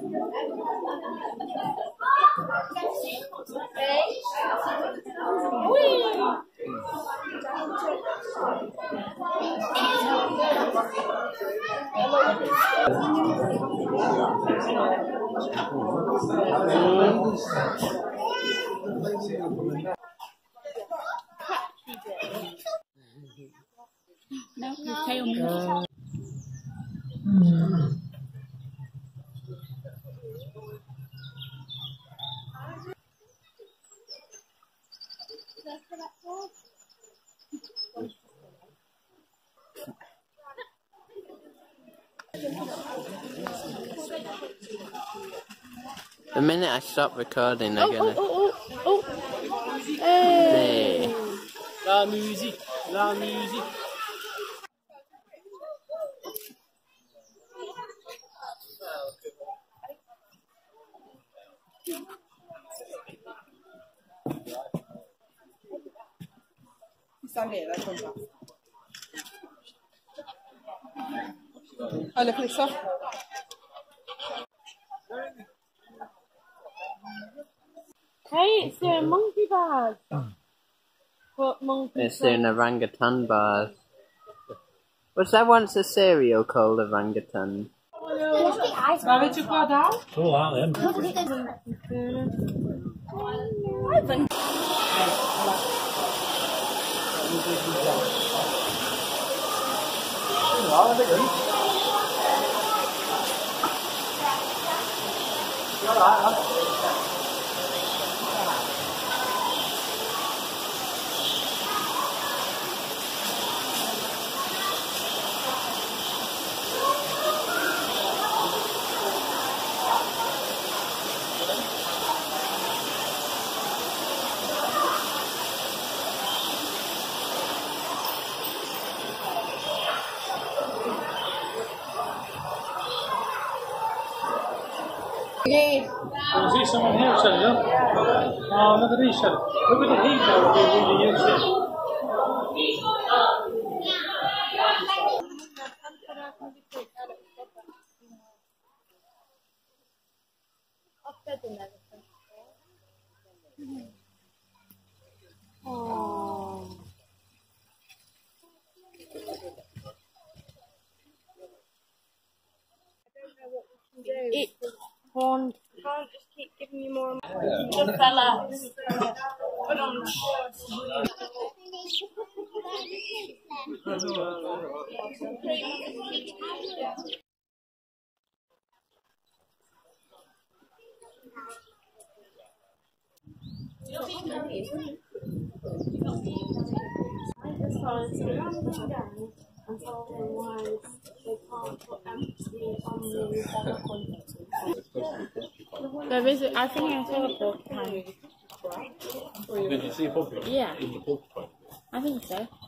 No, his tail moves. The minute I stop recording, they're gonna. Hey. La musique, la musique. Alle flisser. Hey, it's a monkey bars. What monkey? It's an orangutan bars. Was there once a cereal called orangutan? Waar weet je qua daar? Cool, aren't they? I see someone here, shall you? Oh, look at these, shall you? Look at the heat now, they really use it. It horned. Can't just keep giving me more. The fella. Put on the and told him why they can't put empty on the There is, I think I saw a porcupine. Did you see a porcupine? Yeah. In the porcupine? I think so.